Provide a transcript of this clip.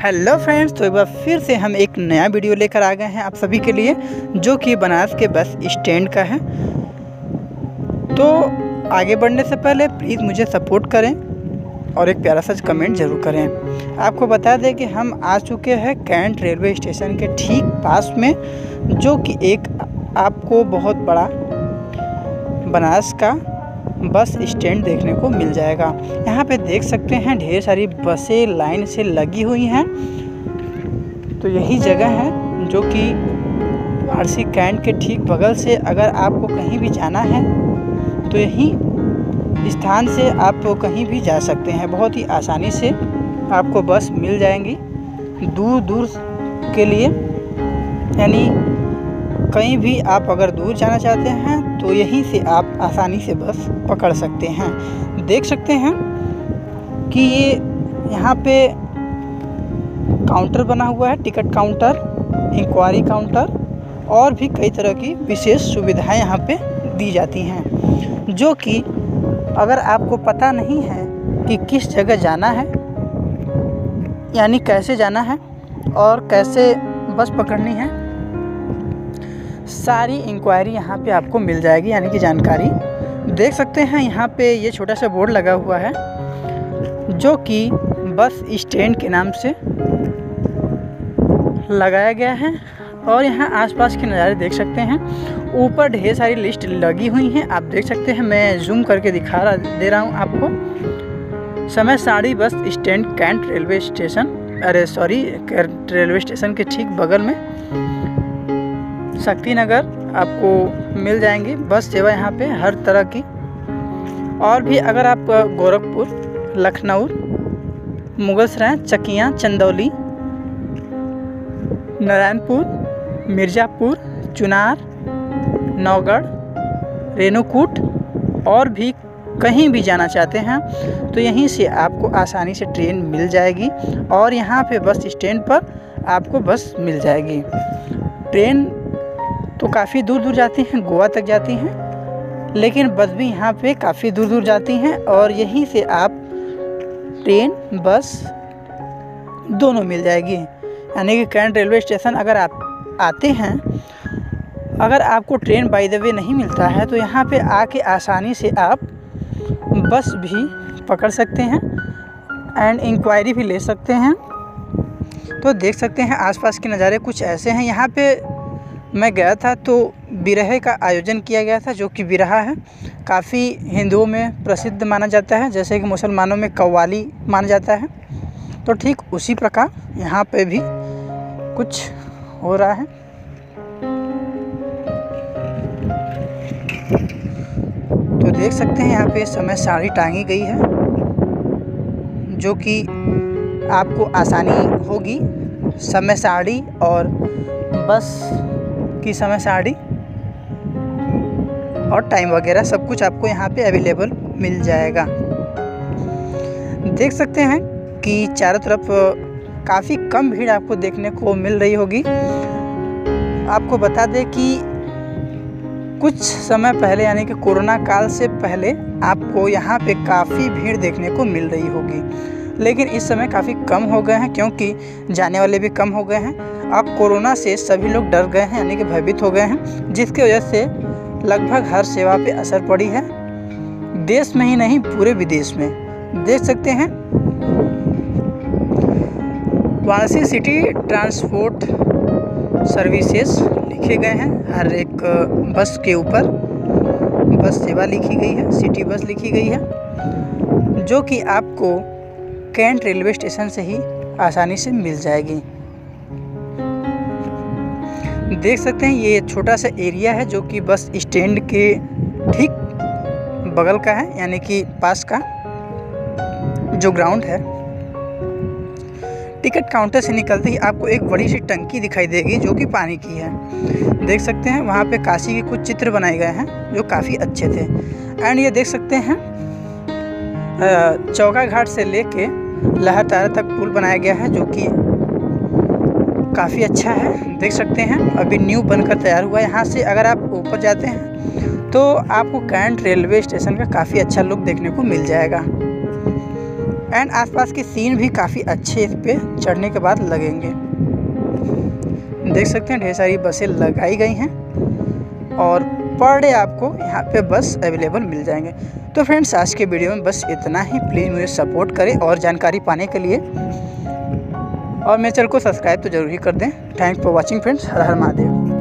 Hello friends, तो एक बार फिर से हम एक नया वीडियो लेकर आ गए हैं आप सभी के लिए, जो कि बनारस के बस स्टैंड का है। तो आगे बढ़ने से पहले प्लीज़ मुझे सपोर्ट करें और एक प्यारा सा कमेंट ज़रूर करें। आपको बता दें कि हम आ चुके हैं कैंट रेलवे स्टेशन के ठीक पास में, जो कि एक आपको बहुत बड़ा बनारस का बस स्टैंड देखने को मिल जाएगा। यहाँ पे देख सकते हैं ढेर सारी बसें लाइन से लगी हुई हैं। तो यही जगह है जो कि आरसी कैंट के ठीक बगल से अगर आपको कहीं भी जाना है तो यही स्थान से आप कहीं भी जा सकते हैं। बहुत ही आसानी से आपको बस मिल जाएंगी दूर दूर के लिए, यानी कहीं भी आप अगर दूर जाना चाहते हैं तो यहीं से आप आसानी से बस पकड़ सकते हैं। देख सकते हैं कि ये यहाँ पे काउंटर बना हुआ है, टिकट काउंटर, इंक्वायरी काउंटर और भी कई तरह की विशेष सुविधाएं यहाँ पे दी जाती हैं, जो कि अगर आपको पता नहीं है कि किस जगह जाना है, यानी कैसे जाना है और कैसे बस पकड़नी है, सारी इंक्वायरी यहाँ पे आपको मिल जाएगी, यानी कि जानकारी। देख सकते हैं यहाँ पे ये छोटा सा बोर्ड लगा हुआ है जो कि बस स्टैंड के नाम से लगाया गया है। और यहाँ आसपास के नज़ारे देख सकते हैं। ऊपर ढेर सारी लिस्ट लगी हुई हैं, आप देख सकते हैं। मैं जूम करके दे रहा हूँ आपको। समय साड़ी bus stand Cantt railway station, Cantt railway station के ठीक बगल में शक्ति नगर आपको मिल जाएंगी बस सेवा यहाँ पे हर तरह की। और भी अगर आप गोरखपुर, लखनऊ, मुगलसराय, चकियाँ, चंदौली, नारायणपुर, मिर्ज़ापुर, चुनार, नौगढ़, रेणुकूट और भी कहीं भी जाना चाहते हैं तो यहीं से आपको आसानी से ट्रेन मिल जाएगी। और यहाँ पे बस स्टैंड पर आपको बस मिल जाएगी। ट्रेन तो काफ़ी दूर दूर जाती हैं, गोवा तक जाती हैं, लेकिन बस भी यहाँ पे काफ़ी दूर दूर जाती हैं और यहीं से आप ट्रेन बस दोनों मिल जाएगी। यानी कि कैंट रेलवे स्टेशन अगर आप आते हैं, अगर आपको ट्रेन बाय द वे नहीं मिलता है तो यहाँ पे आके आसानी से आप बस भी पकड़ सकते हैं एंड इंक्वायरी भी ले सकते हैं। तो देख सकते हैं आसपास के नज़ारे कुछ ऐसे हैं। यहाँ पे मैं गया था तो बिरहे का आयोजन किया गया था, जो कि बिरहा है काफ़ी हिंदुओं में प्रसिद्ध माना जाता है, जैसे कि मुसलमानों में कव्वाली माना जाता है। तो ठीक उसी प्रकार यहाँ पे भी कुछ हो रहा है। तो देख सकते हैं यहाँ पे समय साड़ी टांगी गई है, जो कि आपको आसानी होगी समय साड़ी और बस की समय साड़ी और टाइम वगैरह सब कुछ आपको यहाँ पे अवेलेबल मिल जाएगा। देख सकते हैं कि चारों तरफ काफ़ी कम भीड़ आपको देखने को मिल रही होगी। आपको बता दें कि कुछ समय पहले, यानी कि कोरोना काल से पहले, आपको यहाँ पे काफ़ी भीड़ देखने को मिल रही होगी, लेकिन इस समय काफ़ी कम हो गए हैं क्योंकि जाने वाले भी कम हो गए हैं। अब कोरोना से सभी लोग डर गए हैं, यानी कि भयभीत हो गए हैं, जिसकी वजह से लगभग हर सेवा पे असर पड़ी है, देश में ही नहीं पूरे विदेश में। देख सकते हैं वाराणसी सिटी ट्रांसपोर्ट सर्विसेज लिखे गए हैं हर एक बस के ऊपर। बस सेवा लिखी गई है, सिटी बस लिखी गई है, जो कि आपको कैंट रेलवे स्टेशन से ही आसानी से मिल जाएगी। देख सकते हैं ये छोटा सा एरिया है जो कि बस स्टैंड के ठीक बगल का है, यानी कि पास का जो ग्राउंड है। टिकट काउंटर से निकलते ही आपको एक बड़ी सी टंकी दिखाई देगी जो कि पानी की है। देख सकते हैं वहाँ पे काशी के कुछ चित्र बनाए गए हैं जो काफ़ी अच्छे थे। एंड ये देख सकते हैं चौका घाट से लेके लहरतारा तक पुल बनाया गया है, जो कि काफ़ी अच्छा है। देख सकते हैं अभी न्यू बनकर तैयार हुआ है। यहाँ से अगर आप ऊपर जाते हैं तो आपको कैंट रेलवे स्टेशन का काफ़ी अच्छा लुक देखने को मिल जाएगा। एंड आसपास के सीन भी काफ़ी अच्छे इस पे चढ़ने के बाद लगेंगे। देख सकते हैं ढेर सारी बसें लगाई गई हैं और पर डे आपको यहाँ पे बस अवेलेबल मिल जाएंगे। तो फ्रेंड्स आज के वीडियो में बस इतना ही। प्लीज़ मुझे सपोर्ट करें और जानकारी पाने के लिए, और मेरे चैनल को सब्सक्राइब तो ज़रूर ही कर दें। Thanks for watching friends. हर हर महादेव।